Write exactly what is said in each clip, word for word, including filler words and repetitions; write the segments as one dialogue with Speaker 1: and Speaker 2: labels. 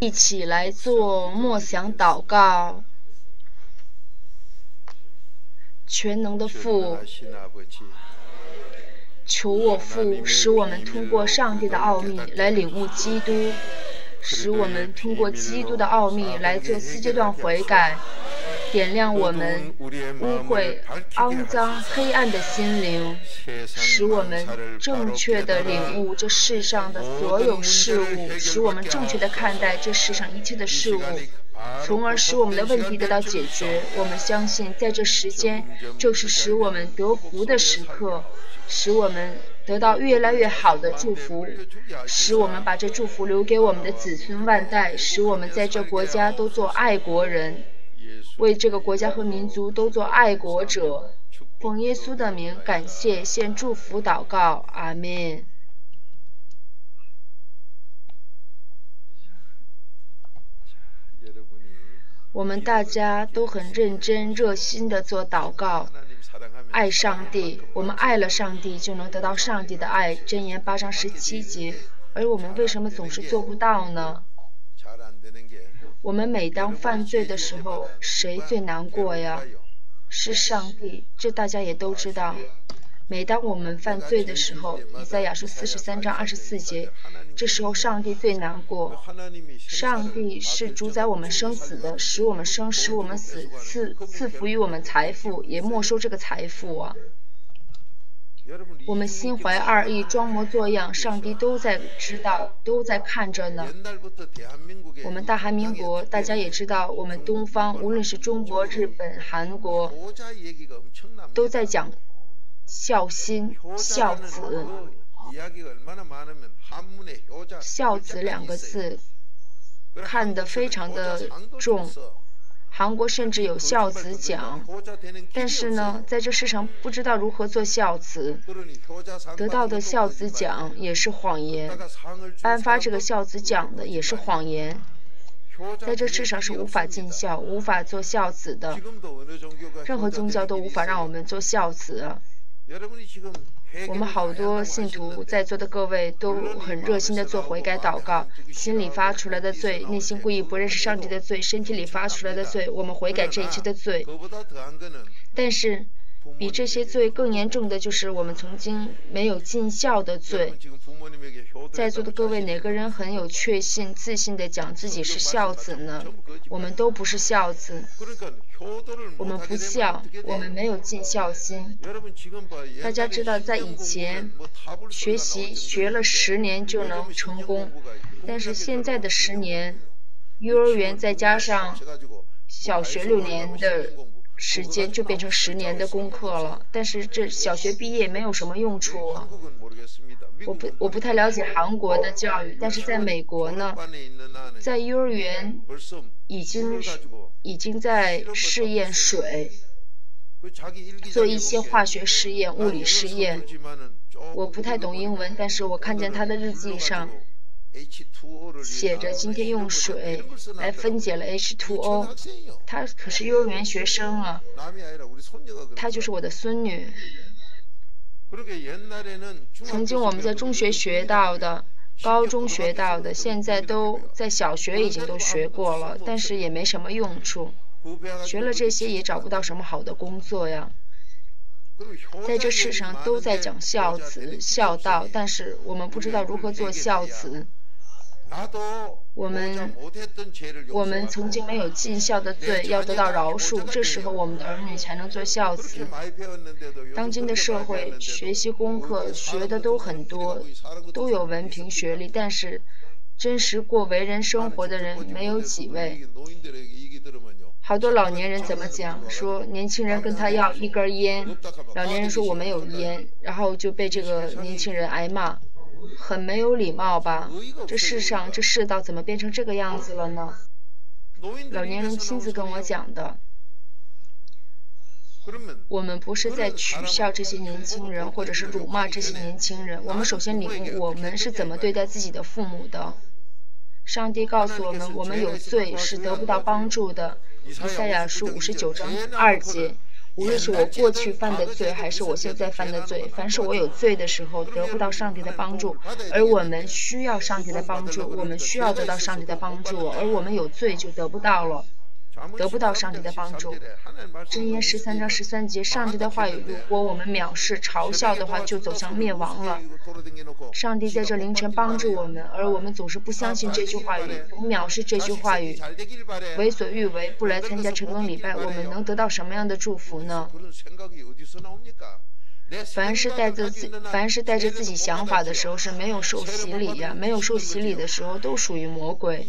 Speaker 1: 一起来做默想祷告。全能的父，求我父使我们通过上帝的奥秘来领悟基督，使我们通过基督的奥秘来做四阶段悔改，点亮我们污秽、肮脏、黑暗的心灵，使我们正确地领悟这世上的所有事物，使我们正确地看待这世上一切的事物，从而使我们的问题得到解决。我们相信在这时间正是使我们得福的时刻，使我们得到越来越好的祝福，使我们把这祝福留给我们的子孙万代，使我们在这国家都做爱国人，为这个国家和民族都做爱国者。奉耶稣的名感谢，献祝福祷告，阿们。我们大家都很认真热心地做祷告，爱上帝，我们爱了上帝就能得到上帝的爱，箴言八章十七节。而我们为什么总是做不到呢？我们每当犯罪的时候，谁最难过呀？是上帝，这大家也都知道。每当我们犯罪的时候，以赛亚书四十三章二十四节，这时候上帝最难过。上帝是主宰我们生死的，使我们生，使我们死，赐赐福于我们财富，也没收这个财富啊。我们心怀二意，装模作样，上帝都在知道，都在看着呢。我们大韩民国，大家也知道，我们东方，无论是中国、日本、韩国，都在讲孝心、孝子。孝子两个字看得非常的重，韩国甚至有孝子奖，但是呢，在这世上不知道如何做孝子，得到的孝子奖也是谎言，颁发这个孝子奖的也是谎言，在这世上是无法尽孝、无法做孝子的，任何宗教都无法让我们做孝子。我们好多信徒在座的各位都很热心的做悔改祷告，心里发出来的罪，内心故意不认识上帝的罪，身体里发出来的罪，我们悔改这一切的罪。但是比这些罪更严重的就是我们曾经没有尽孝的罪。在座的各位哪个人很有确信自信的讲自己是孝子呢？我们都不是孝子，我们不孝，我们没有尽孝心。大家知道在以前学习学了十年就能成功，但是现在的十年幼儿园再加上小学六年的时间就变成十年的功课了，但是这小学毕业没有什么用处啊。我不我不太了解韩国的教育，但是在美国呢，在幼儿园已经已经在试验水，做一些化学试验、物理试验。我不太懂英文，但是我看见他的日记上写着今天用水来分解了 H 二 O， 他可是幼儿园学生啊，他就是我的孙女。曾经我们在中学学到的，高中学到的，现在都在小学已经都学过了，但是也没什么用处，学了这些也找不到什么好的工作呀。在这世上都在讲孝子、孝道，但是我们不知道如何做孝子。我们我们曾经没有尽孝的罪，要得到饶恕，这时候我们的儿女才能做孝子。当今的社会学习功课学的都很多，都有文凭学历，但是真实过为人生活的人没有几位。好多老年人怎么讲，说年轻人跟他要一根烟，老年人说我没有烟，然后就被这个年轻人挨骂，很没有礼貌吧？这世上这世道怎么变成这个样子了呢？老年人亲自跟我讲的。我们不是在取笑这些年轻人，或者是辱骂这些年轻人，我们首先领悟我们是怎么对待自己的父母的。上帝告诉我们，我们有罪是得不到帮助的。以赛亚书五十九章二节， 无论是我过去犯的罪，还是我现在犯的罪，凡是我有罪的时候，得不到上帝的帮助，而我们需要上帝的帮助，我们需要得到上帝的帮助，而我们有罪就得不到了。得不到上帝的帮助。箴言十三章十三节，上帝的话语，如果我们藐视嘲笑的话，就走向灭亡了。上帝在这凌晨帮助我们，而我们总是不相信这句话语，总藐视这句话语，为所欲为，不来参加成功礼拜，我们能得到什么样的祝福呢？凡是带着自凡是带着自己想法的时候是没有受洗礼呀，没有受洗礼的时候都属于魔鬼。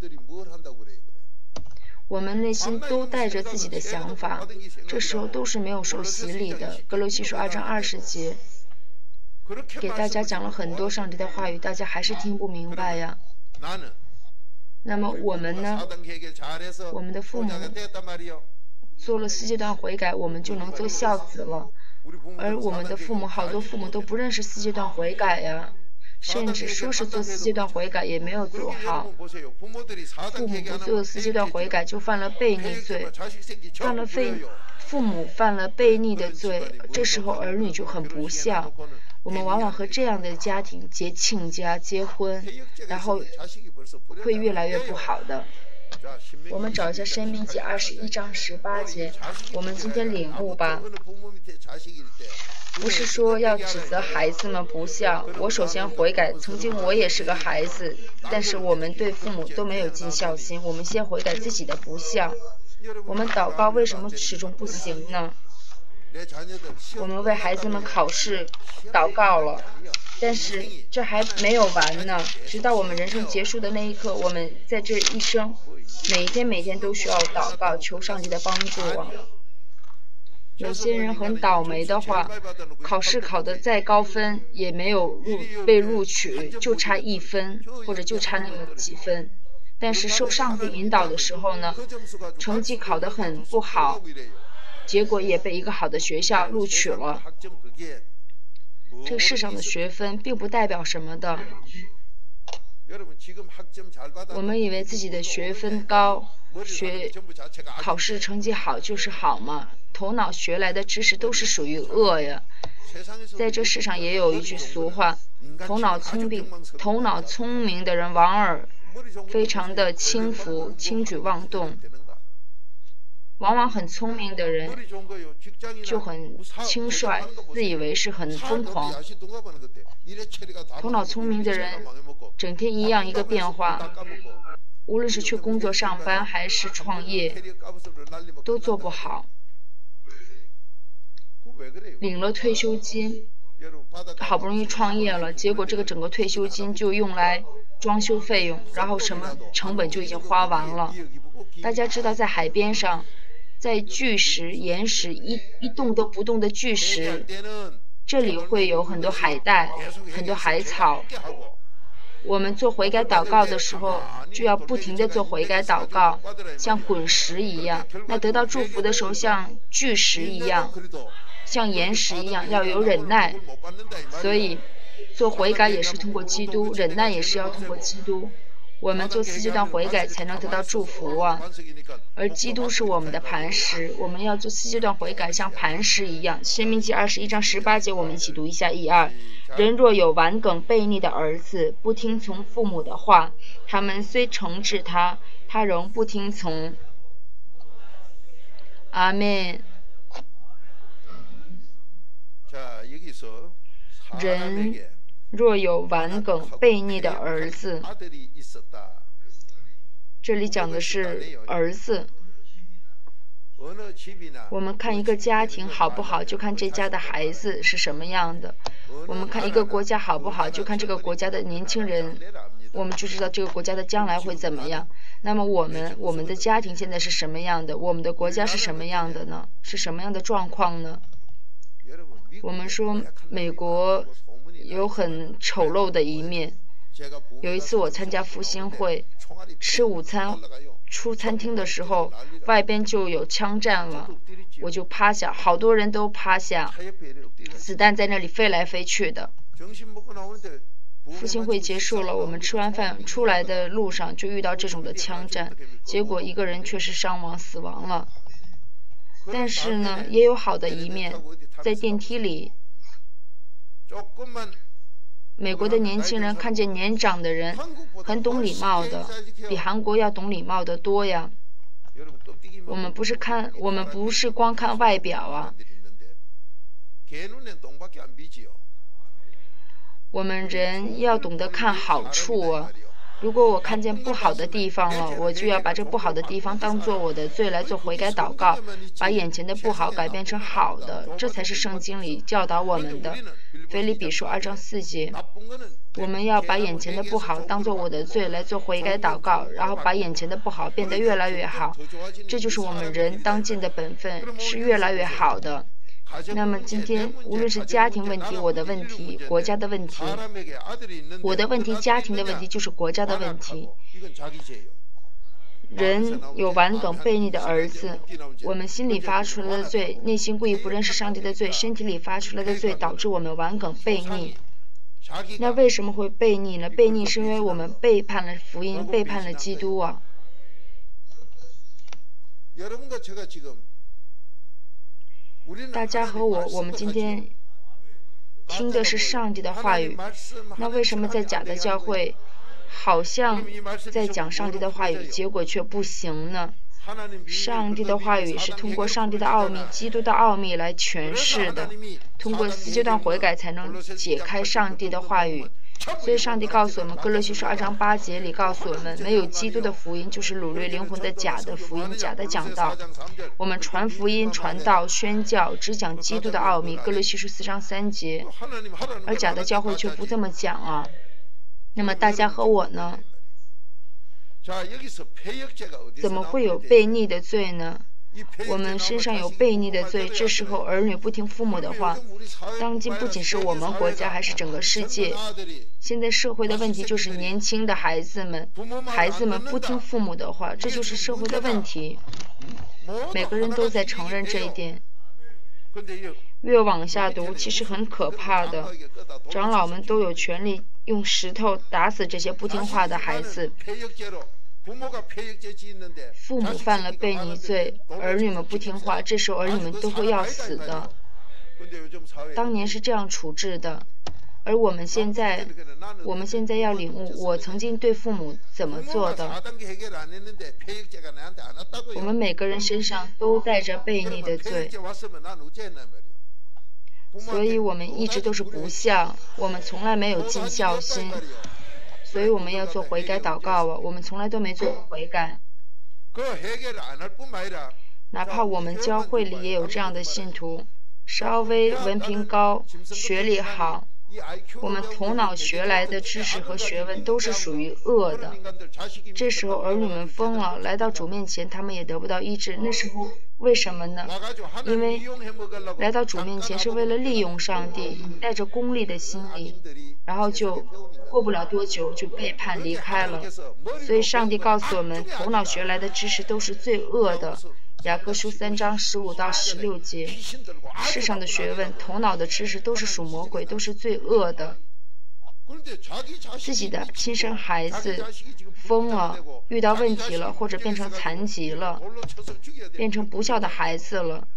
Speaker 1: 我们内心都带着自己的想法，这时候都是没有受洗礼的。歌罗西书二章二十节，给大家讲了很多上帝的话语，大家还是听不明白呀。那么我们呢？我们的父母做了四阶段悔改，我们就能做孝子了。而我们的父母，好多父母都不认识四阶段悔改呀。甚至说是做四阶段悔改也没有做好，父母不做四阶段悔改就犯了悖逆罪，犯了非父母犯了悖逆的罪，这时候儿女就很不孝。我们往往和这样的家庭结亲家、结婚，然后会越来越不好的。我们找一下《申命记》二十一章十八节，我们今天领悟吧。不是说要指责孩子们不孝，我首先悔改，曾经我也是个孩子，但是我们对父母都没有尽孝心，我们先悔改自己的不孝。我们祷告为什么始终不行呢？我们为孩子们考试祷告了，但是这还没有完呢，直到我们人生结束的那一刻，我们在这一生每一天每天都需要祷告，求上帝的帮助啊。有些人很倒霉的话，考试考得再高分也没有入被录取，就差一分或者就差那么几分。但是受上帝引导的时候呢，成绩考得很不好，结果也被一个好的学校录取了。这个世上的学分并不代表什么的。我们以为自己的学分高，学考试成绩好就是好嘛？头脑学来的知识都是属于恶呀。在这世上也有一句俗话，头脑聪明头脑聪明的人往往非常的轻浮，轻举妄动。往往很聪明的人就很轻率，自以为是很疯狂。头脑聪明的人整天一样一个变化，无论是去工作上班还是创业都做不好。领了退休金，好不容易创业了，结果这个整个退休金就用来装修费用，然后什么成本就已经花完了。大家知道在海边上，在巨石岩石一一动都不动的巨石，这里会有很多海带，很多海草。我们做悔改祷告的时候，就要不停地做悔改祷告，像滚石一样。那得到祝福的时候，像巨石一样，像岩石一样，要有忍耐。所以做悔改也是通过基督，忍耐也是要通过基督。我们做四阶段悔改才能得到祝福啊！而基督是我们的磐石，我们要做四阶段悔改，像磐石一样。申命记二十一章十八节，我们一起读一下一二。人若有顽梗悖逆的儿子，不听从父母的话，他们虽惩治他，他仍不听从。阿们。人若有顽梗悖逆的儿子，这里讲的是儿子。我们看一个家庭好不好，就看这家的孩子是什么样的；我们看一个国家好不好，就看这个国家的年轻人，我们就知道这个国家的将来会怎么样。那么我们我们的家庭现在是什么样的？我们的国家是什么样的呢？是什么样的状况呢？我们说美国有很丑陋的一面。有一次我参加复兴会，吃午餐出餐厅的时候，外边就有枪战了，我就趴下，好多人都趴下，子弹在那里飞来飞去的。复兴会结束了，我们吃完饭出来的路上就遇到这种的枪战，结果一个人确实伤亡死亡了。 但是呢，也有好的一面。在电梯里，美国的年轻人看见年长的人很懂礼貌的，比韩国要懂礼貌的多呀。我们不是看，我们不是光看外表啊。我们人要懂得看好处啊。如果我看见不好的地方了，我就要把这不好的地方当做我的罪来做悔改祷告，把眼前的不好改变成好的，这才是圣经里教导我们的。腓立比书二章四节，我们要把眼前的不好当做我的罪来做悔改祷告，然后把眼前的不好变得越来越好，这就是我们人当尽的本分，是越来越好的。那么今天无论是家庭问题，我的问题，国家的问题，我的问题，家庭的问题，就是国家的问题。人有顽梗悖逆的儿子，我们心里发出来的罪，内心故意不认识上帝的罪，身体里发出来的罪，导致我们顽梗悖逆。那为什么会悖逆呢？悖逆是因为我们背叛了福音，背叛了基督啊。大家和我，我们今天听的是上帝的话语，那为什么在假的教会好像在讲上帝的话语，结果却不行呢？上帝的话语是通过上帝的奥秘、基督的奥秘来诠释的，通过四阶段悔改才能解开上帝的话语。所以上帝告诉我们，哥罗西书二章八节里告诉我们，没有基督的福音就是掳掠灵魂的假的福音，假的讲道。我们传福音、传道、宣教，只讲基督的奥秘，哥罗西书四章三节，而假的教会却不这么讲啊。那么大家和我呢？怎么会有悖逆的罪呢？我们身上有悖逆的罪，这时候儿女不听父母的话，当今不仅是我们国家，还是整个世界。现在社会的问题就是年轻的孩子们，孩子们不听父母的话，这就是社会的问题。每个人都在承认这一点。越往下读，其实很可怕的。长老们都有权利用石头打死这些不听话的孩子。父母犯了悖逆罪，儿女们不听话，这时候儿女们都会要死的。当年是这样处置的，而我们现在，我们现在要领悟，我曾经对父母怎么做的。我们每个人身上都带着悖逆的罪，所以我们一直都是不孝，我们从来没有尽孝心。所以我们要做悔改祷告啊！我们从来都没做过悔改，哪怕我们教会里也有这样的信徒，稍微文凭高、学历好，我们头脑学来的知识和学问都是属于恶的。这时候儿女们疯了，来到主面前，他们也得不到医治。那时候为什么呢？因为来到主面前是为了利用上帝，带着功利的心理，然后就过不了多久就背叛离开了。所以上帝告诉我们，头脑学来的知识都是罪恶的。雅各书三章十五到十六节，世上的学问、头脑的知识都是属魔鬼，都是罪恶的。自己的亲生孩子疯了，遇到问题了，或者变成残疾了，变成不孝的孩子了，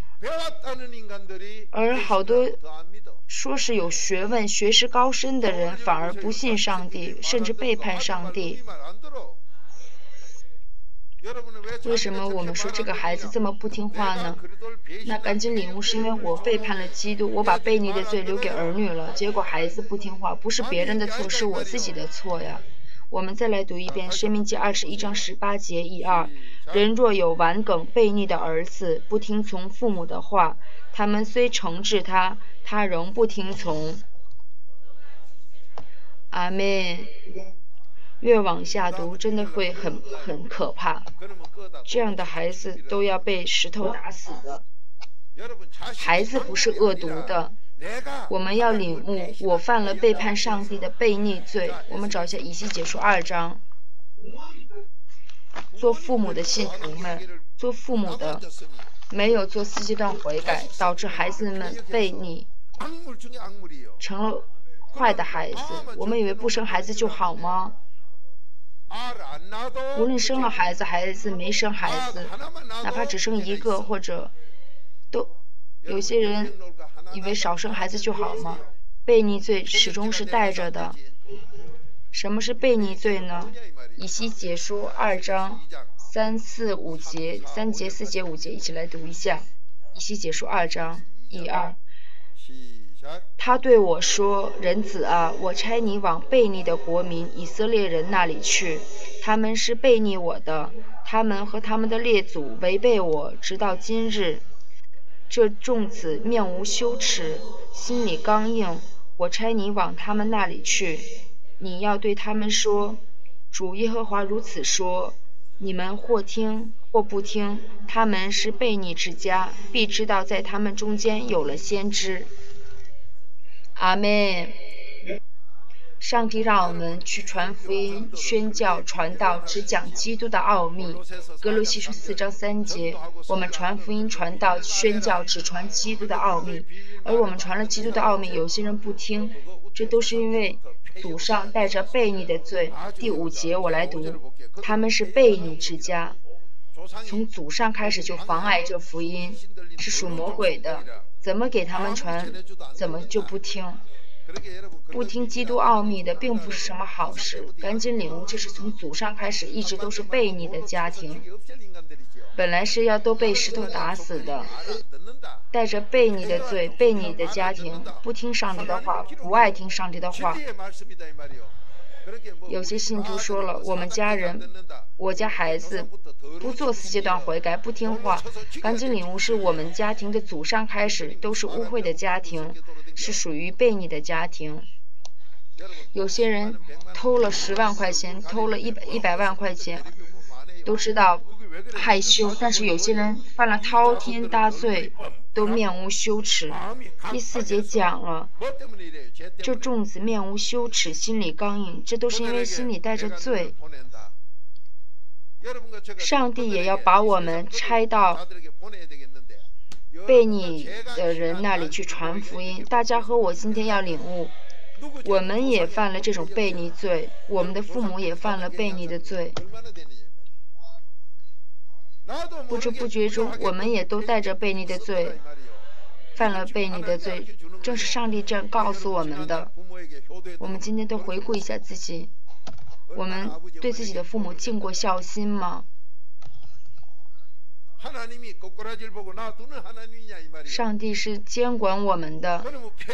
Speaker 1: 而好多说是有学问、学识高深的人，反而不信上帝，甚至背叛上帝。为什么我们说这个孩子这么不听话呢？那赶紧领悟，是因为我背叛了基督，我把悖逆的罪留给儿女了，结果孩子不听话，不是别人的错，是我自己的错呀。我们再来读一遍《申命记》二十一章十八节一二，人若有顽梗悖逆的儿子，不听从父母的话，他们虽惩治他，他仍不听从。阿们。越往下读，真的会很很可怕。这样的孩子都要被石头打死的。孩子不是恶毒的，我们要领悟，我犯了背叛上帝的悖逆罪。我们找一下以西结书二章。做父母的信徒们，做父母的没有做四阶段悔改，导致孩子们悖逆，成了坏的孩子。我们以为不生孩子就好吗？无论生了孩子，孩子没生孩子，哪怕只生一个或者都有些人以为少生孩子就好吗？悖逆罪始终是带着的。什么是悖逆罪呢？以西结书二章三四五节，三节四节五节，一起来读一下。以西结书二章一二。他对我说：“人子啊，我差你往悖逆的国民以色列人那里去，他们是悖逆我的，他们和他们的列祖违背我，直到今日。这众子面无羞耻，心里刚硬，我差你往他们那里去。你要对他们说，主耶和华如此说，你们或听或不听，他们是悖逆之家，必知道在他们中间有了先知。”阿们。上帝让我们去传福音、宣教、传道，只讲基督的奥秘。哥罗西书四章三节，我们传福音、传道、宣教，只传基督的奥秘。而我们传了基督的奥秘，有些人不听，这都是因为祖上带着悖逆的罪。第五节我来读，他们是悖逆之家，从祖上开始就妨碍这福音，是属魔鬼的。怎么给他们传，怎么就不听。不听基督奥秘的并不是什么好事，赶紧领悟，这是从祖上开始一直都是悖逆的家庭，本来是要都被石头打死的，带着悖逆的罪，悖逆的家庭，不听上帝的话，不爱听上帝的话。有些信徒说了，我们家人，我家孩子不做四阶段悔改，不听话，赶紧领悟，是我们家庭的祖上开始都是污秽的家庭，是属于悖逆的家庭。有些人偷了十万块钱，偷了一百一百万块钱，都知道害羞，但是有些人犯了滔天大罪，都面无羞耻。第四节讲了，这众子面无羞耻，心里刚硬，这都是因为心里带着罪。上帝也要把我们差到悖逆的人那里去传福音。大家和我今天要领悟，我们也犯了这种悖逆罪，我们的父母也犯了悖逆的罪。不知不觉中，我们也都带着悖逆的罪，犯了悖逆的罪。正是上帝这样告诉我们的。我们今天都回顾一下自己，我们对自己的父母尽过孝心吗？上帝是监管我们的，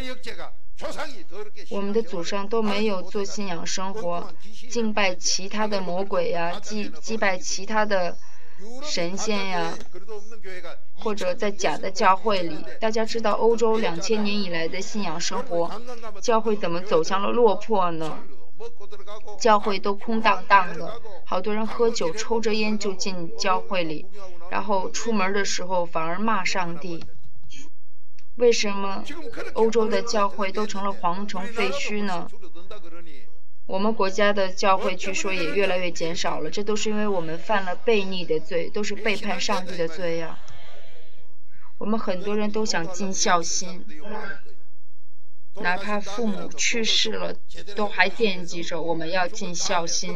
Speaker 1: 我们的祖上都没有做信仰生活，敬拜其他的魔鬼呀、啊，祭祭拜其他的神仙呀，或者在假的教会里。大家知道欧洲两千年以来的信仰生活，教会怎么走向了落魄呢？教会都空荡荡的，好多人喝酒抽着烟就进教会里，然后出门的时候反而骂上帝。为什么欧洲的教会都成了蝗虫废墟呢？我们国家的教会据说也越来越减少了，这都是因为我们犯了悖逆的罪，都是背叛上帝的罪呀。我们很多人都想尽孝心，哪怕父母去世了，都还惦记着我们要尽孝心，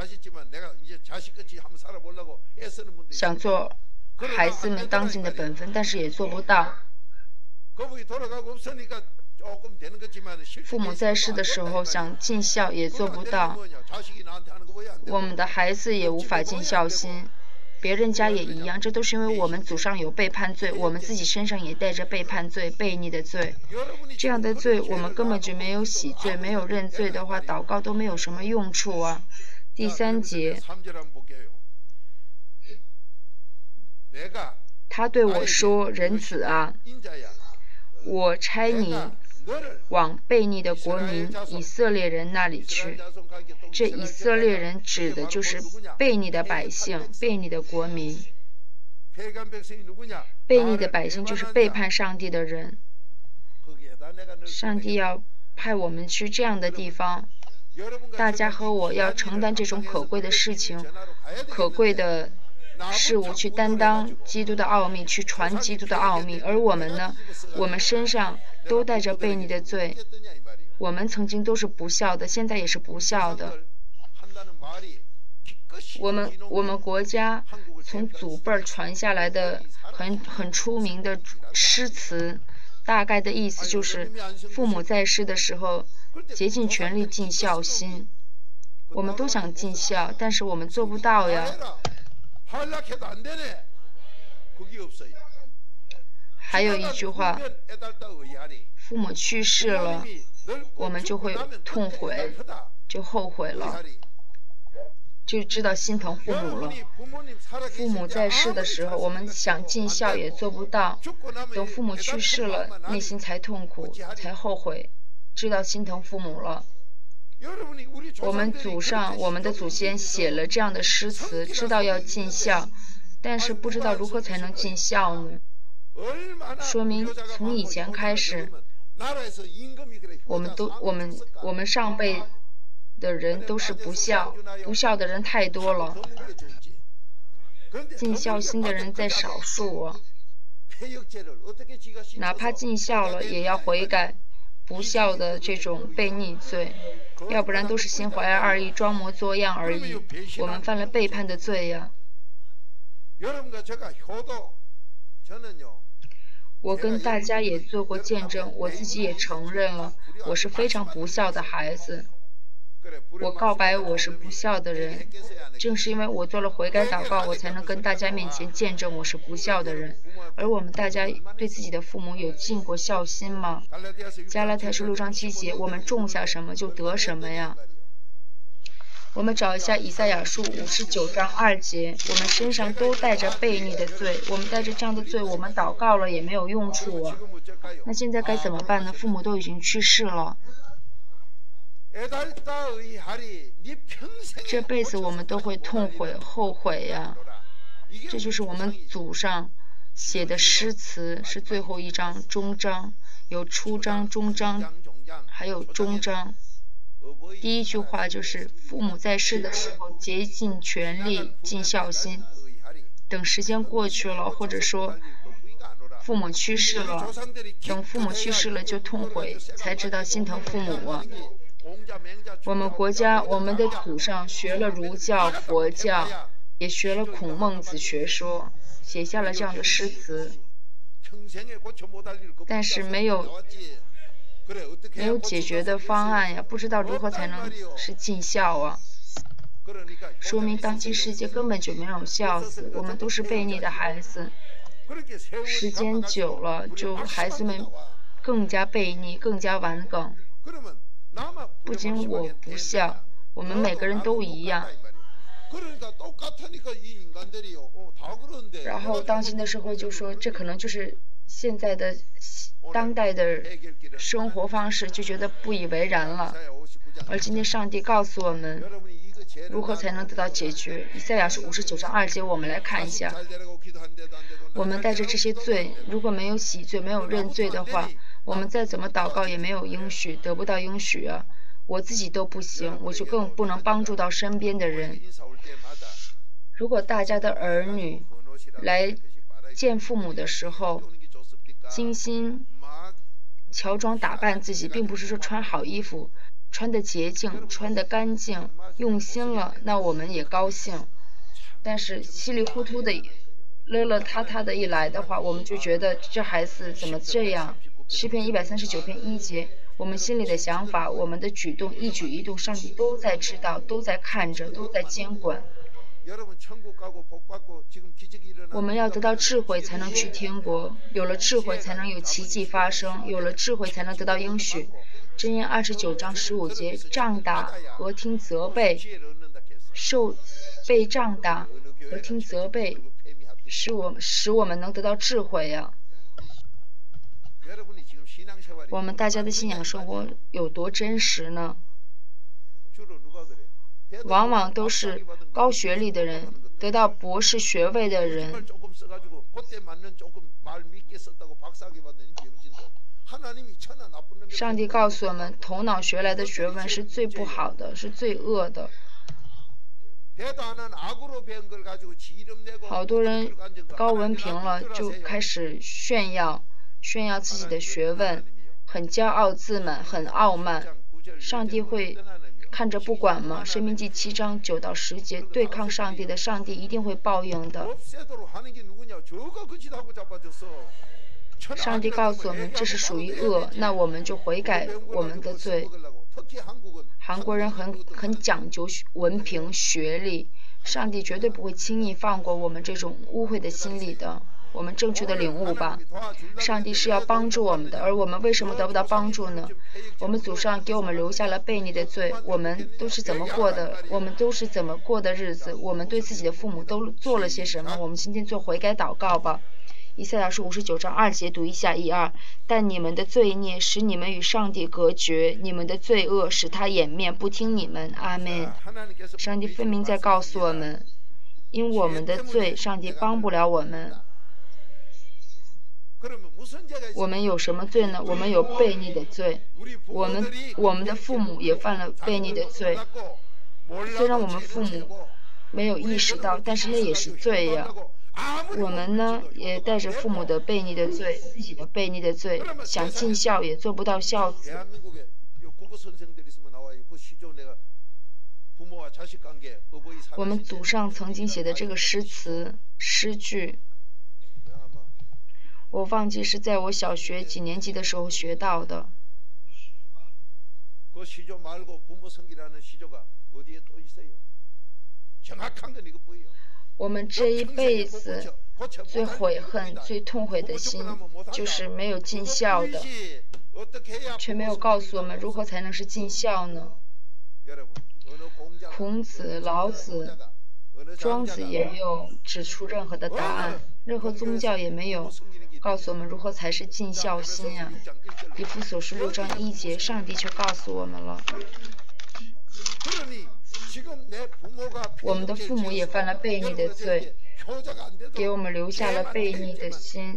Speaker 1: 想做孩子们当尽的本分，但是也做不到。父母在世的时候想尽孝也做不到，我们的孩子也无法尽孝心，别人家也一样，这都是因为我们祖上有背叛罪，我们自己身上也带着背叛罪、悖逆的罪。这样的罪我们根本就没有洗罪，没有认罪的话，祷告都没有什么用处啊。第三节，他对我说：“人子啊，我差你往悖逆的国民以色列人那里去。”这以色列人指的就是悖逆的百姓，悖逆的国民。悖逆的百姓就是背叛上帝的人。上帝要派我们去这样的地方，大家和我要承担这种可贵的事情，可贵的事物，去担当基督的奥秘，去传基督的奥秘。而我们呢，我们身上都带着悖逆的罪，我们曾经都是不孝的，现在也是不孝的。 我们我们国家从祖辈儿传下来的很很出名的诗词，大概的意思就是父母在世的时候竭尽全力尽孝心。我们都想尽孝，但是我们做不到呀。还有一句话，父母去世了，我们就会痛悔，就后悔了，就知道心疼父母了。父母在世的时候，我们想尽孝也做不到，等父母去世了，内心才痛苦，才后悔，知道心疼父母了。我们祖上，我们的祖先写了这样的诗词，知道要尽孝，但是不知道如何才能尽孝呢？说明从以前开始，我们都我们我们上辈的人都是不孝，不孝的人太多了，尽孝心的人在少数啊。哪怕尽孝了，也要悔改不孝的这种悖逆罪，要不然都是心怀二意、装模作样而已。我们犯了背叛的罪呀。我跟大家也做过见证，我自己也承认了，我是非常不孝的孩子。我告白我是不孝的人，正是因为我做了悔改祷告，我才能跟大家面前见证我是不孝的人。而我们大家对自己的父母有尽过孝心吗？加拉太书六章七节，我们种下什么就得什么呀。我们找一下以赛亚书五十九章二节，我们身上都带着悖逆的罪，我们带着这样的罪，我们祷告了也没有用处啊。那现在该怎么办呢？父母都已经去世了，这辈子我们都会痛悔后悔呀。这就是我们祖上写的诗词，是最后一章终章，有初章、中章，还有终章。第一句话就是父母在世的时候竭尽全力尽孝心，等时间过去了，或者说父母去世了，等父母去世了就痛悔，才知道心疼父母啊。我们国家，我们的祖上学了儒教、佛教，也学了孔孟子学说，写下了这样的诗词，但是没有没有解决的方案呀，不知道如何才能是尽孝啊。说明当今世界根本就没有孝子，我们都是悖逆的孩子。时间久了，就孩子们更加悖逆，更加顽梗。不仅我不孝，我们每个人都一样。然后当今的社会就说，这可能就是现在的当代的生活方式，就觉得不以为然了。而今天上帝告诉我们如何才能得到解决。以赛亚书五十九章二节，我们来看一下。我们带着这些罪，如果没有洗罪，没有认罪的话，我们再怎么祷告也没有应许，得不到应许啊。我自己都不行，我就更不能帮助到身边的人。如果大家的儿女来见父母的时候，精心乔装打扮自己，并不是说穿好衣服，穿得洁净，穿得干净，用心了，那我们也高兴。但是稀里糊涂的勒勒塌塌的一来的话，我们就觉得这孩子怎么这样。诗篇一百三十九篇一节，我们心里的想法，我们的举动，一举一动，上帝都在知道，都在看着，都在监管。我们要得到智慧才能去天国，有了智慧才能有奇迹发生，有了智慧才能得到应许。箴言二十九章十五节，杖打和听责备，受被杖打和听责备，使我使我们能得到智慧呀、啊。我们大家的信仰生活有多真实呢？往往都是高学历的人，得到博士学位的人，上帝告诉我们，头脑学来的学问是最不好的，是最恶的。好多人高文凭了，就开始炫耀炫耀自己的学问，很骄傲自满，很傲慢。上帝会看着不管吗？申命记七章九到十节，对抗上帝的，上帝一定会报应的。上帝告诉我们，这是属于恶，那我们就悔改我们的罪。韩国人很很讲究文凭学历，上帝绝对不会轻易放过我们这种污秽的心理的。我们正确的领悟吧，上帝是要帮助我们的，而我们为什么得不到帮助呢？我们祖上给我们留下了悖逆的罪，我们都是怎么过的？我们都是怎么过的日子？我们对自己的父母都做了些什么？我们今天做悔改祷告吧。以赛亚书五十九章二节读一下一二，但你们的罪孽使你们与上帝隔绝，你们的罪恶使他掩面不听你们。阿们。上帝分明在告诉我们，因我们的罪，上帝帮不了我们。我们有什么罪呢？我们有悖逆的罪，我们我们的父母也犯了悖逆的罪。虽然我们父母没有意识到，但是那也是罪呀。我们呢，也带着父母的悖逆的罪，自己的悖逆的罪，想尽孝也做不到孝子。我们祖上曾经写的这个诗词诗句，我忘记是在我小学几年级的时候学到的。我们这一辈子最悔恨、最痛悔的心，就是没有尽孝的，却没有告诉我们如何才能是尽孝呢？孔子、老子、庄子也没有指出任何的答案，任何宗教也没有告诉我们如何才是尽孝心啊。以弗所书六章一节，上帝却告诉我们了。我们的父母也犯了悖逆的罪，给我们留下了悖逆的心。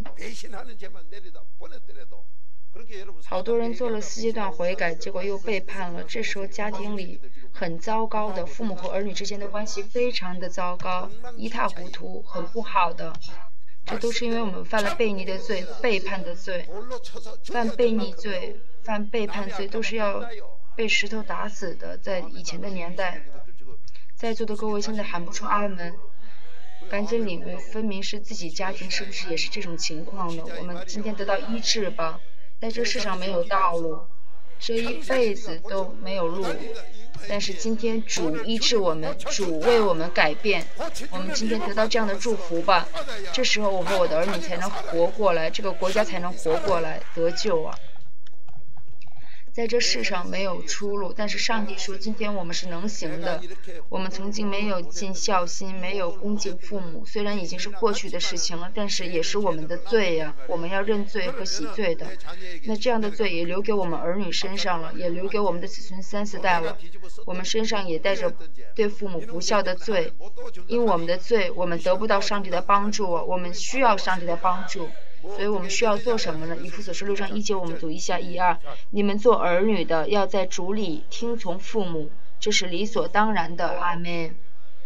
Speaker 1: 好多人做了四阶段悔改，结果又背叛了。这时候家庭里很糟糕的，父母和儿女之间的关系非常的糟糕，一塌糊涂，很不好的。这都是因为我们犯了悖逆的罪，背叛的罪。犯悖逆罪、犯背叛罪都是要被石头打死的，在以前的年代。在座的各位现在喊不出阿门，赶紧领悟，分明是自己家庭是不是也是这种情况呢？我们今天得到医治吧，在这世上没有道路，这一辈子都没有路，但是今天主医治我们，主为我们改变，我们今天得到这样的祝福吧。这时候我和我的儿女才能活过来，这个国家才能活过来，得救啊！在这世上没有出路，但是上帝说今天我们是能行的。我们曾经没有尽孝心，没有恭敬父母，虽然已经是过去的事情了，但是也是我们的罪呀，我们要认罪和洗罪的。那这样的罪也留给我们儿女身上了，也留给我们的子孙三四代了。我们身上也带着对父母不孝的罪，因我们的罪，我们得不到上帝的帮助，我们需要上帝的帮助。所以我们需要做什么呢？以弗所书六章一节，我们读一下一二。你们做儿女的，要在主里听从父母，这是理所当然的。阿们。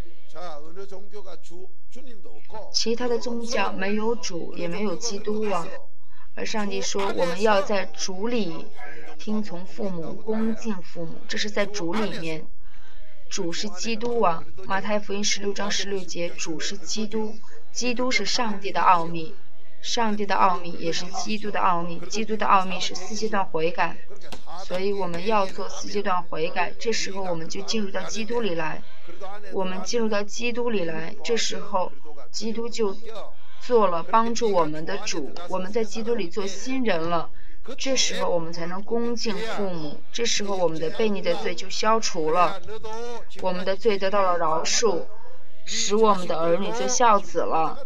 Speaker 1: 其他的宗教没有主，也没有基督啊。而上帝说，我们要在主里听从父母，恭敬父母，这是在主里面。主是基督啊。马太福音十六章十六节，主是基督，基督是上帝的奥秘。上帝的奥秘也是基督的奥秘，基督的奥秘是四阶段悔改，所以我们要做四阶段悔改，这时候我们就进入到基督里来，我们进入到基督里来，这时候基督就做了帮助我们的主，我们在基督里做新人了，这时候我们才能恭敬父母，这时候我们的悖逆的罪就消除了，我们的罪得到了饶恕，使我们的儿女做孝子了。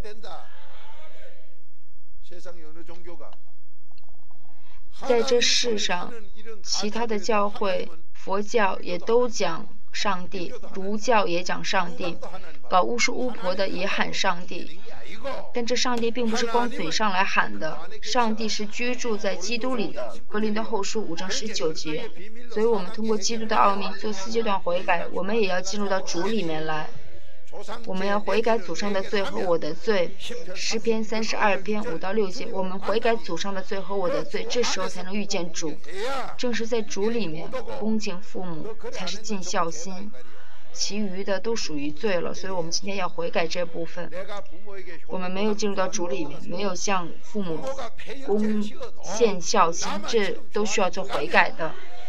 Speaker 1: 在这世上，其他的教会，佛教也都讲上帝，儒教也讲上帝，搞巫术巫婆的也喊上帝，但这上帝并不是光嘴上来喊的，上帝是居住在基督里的。哥林多后书五章十九节，所以我们通过基督的奥秘做四阶段悔改，我们也要进入到主里面来。 我们要悔改祖上的罪和我的罪。诗篇三十二篇五到六节，我们悔改祖上的罪和我的罪，这时候才能遇见主。正是在主里面恭敬父母，才是尽孝心。其余的都属于罪了，所以我们今天要悔改这部分。我们没有进入到主里面，没有向父母恭献孝心，这都需要做悔改的。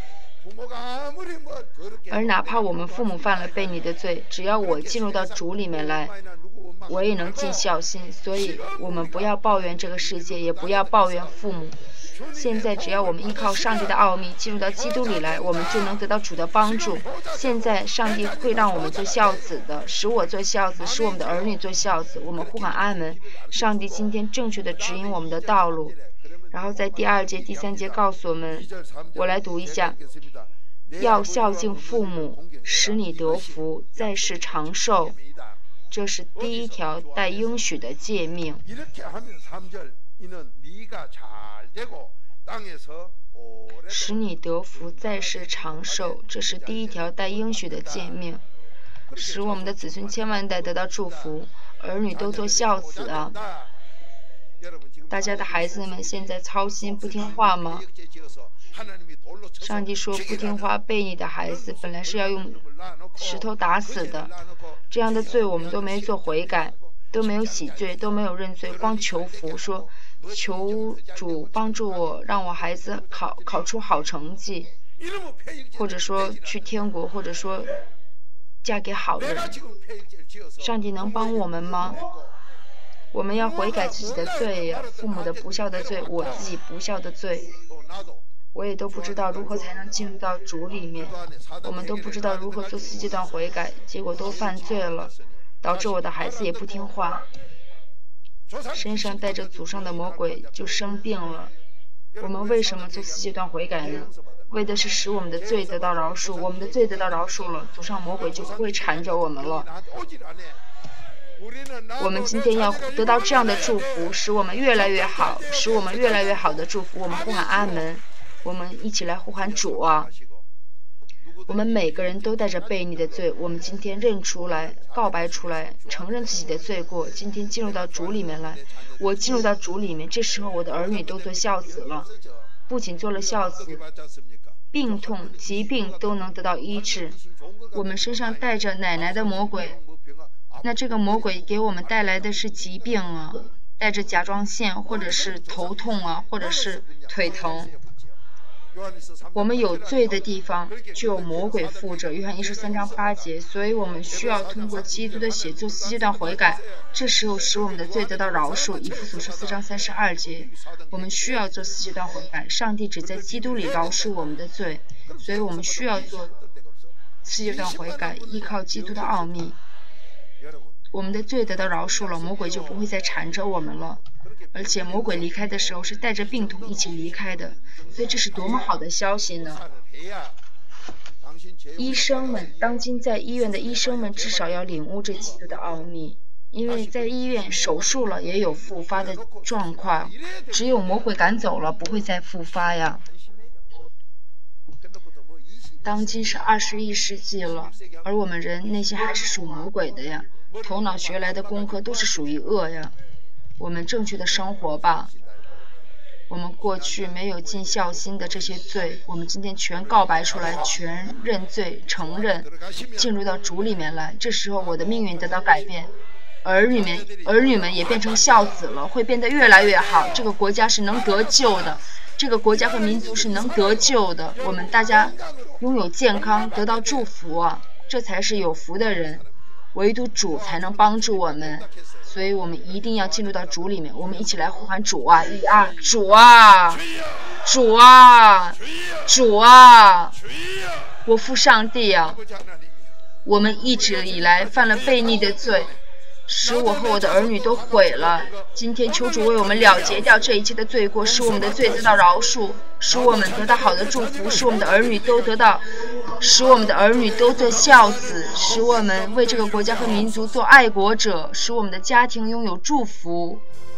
Speaker 1: 而哪怕我们父母犯了悖逆的罪，只要我进入到主里面来，我也能尽孝心。所以我们不要抱怨这个世界，也不要抱怨父母。现在只要我们依靠上帝的奥秘进入到基督里来，我们就能得到主的帮助。现在上帝会让我们做孝子的，使我做孝子，使我们的儿女做孝子。我们呼喊阿们。上帝今天正确的指引我们的道路。然后在第二节第三节告诉我们，我来读一下，要孝敬父母，使你得福，在世长寿。这是第一条带应许的诫命。使你得福，在世长寿，这是第一条带应许的诫命。使我们的子孙千万代得到祝福，儿女都做孝子啊！大家的孩子们现在操心不听话吗？上帝说不听话悖逆的孩子本来是要用石头打死的，这样的罪我们都没做悔改，都没有洗罪，都没有认罪，光求福，说求主帮助我，让我孩子考考出好成绩，或者说去天国，或者说嫁给好人。上帝能帮我们吗？我们要悔改自己的罪呀，父母的不孝的罪，我自己不孝的罪，我也都不知道如何才能进入到主里面。我们都不知道如何做四阶段悔改，结果都犯罪了，导致我的孩子也不听话，身上带着祖上的魔鬼就生病了。我们为什么做四阶段悔改呢？为的是使我们的罪得到饶恕，我们的罪得到饶恕了，祖上魔鬼就不会缠着我们了。我们今天要得到这样的祝福，使我们越来越好，使我们越来越好的祝福。我们呼喊阿门，我们一起来呼喊主啊！我们每个人都带着悖逆的罪，我们今天认出来，告白出来，承认自己的罪过，今天进入到主里面来。我进入到主里面，这时候我的儿女都做孝子了，不仅做了孝子，病痛疾病都能得到医治。我们身上带着奶奶的魔鬼，那这个魔鬼给我们带来的是疾病啊，带着甲状腺，或者是头痛啊，或者是腿疼。我们有罪的地方就有魔鬼附着，约翰一书三章八节，所以我们需要通过基督的血做四阶段悔改，这时候使我们的罪得到饶恕。以弗所书四章三十二节，我们需要做四阶段悔改，上帝只在基督里饶恕我们的罪，所以我们需要做四阶段悔改，依靠基督的奥秘，我们的罪得到饶恕了，魔鬼就不会再缠着我们了。而且魔鬼离开的时候是带着病痛一起离开的，所以这是多么好的消息呢！医生们，当今在医院的医生们至少要领悟这基督的奥秘，因为在医院手术了也有复发的状况，只有魔鬼赶走了不会再复发呀。当今是二十一世纪了，而我们人内心还是属魔鬼的呀，头脑学来的功课都是属于恶呀。我们正确的生活吧，我们过去没有尽孝心的这些罪，我们今天全告白出来，全认罪承认，进入到主里面来。这时候我的命运得到改变，儿女们儿女们也变成孝子了，会变得越来越好。这个国家是能得救的，这个国家和民族是能得救的。我们大家拥有健康，得到祝福啊，这才是有福的人。唯独主才能帮助我们，所以我们一定要进入到主里面。我们一起来呼喊主啊！一二，主啊，主啊，主啊！我父上帝啊，我们一直以来犯了悖逆的罪，使我和我的儿女都毁了。今天求主为我们了结掉这一切的罪过，使我们的罪得到饶恕，使我们得到好的祝福，使我们的儿女都得到，使我们的儿女都做孝子，使我们为这个国家和民族做爱国者，使我们的家庭拥有祝福。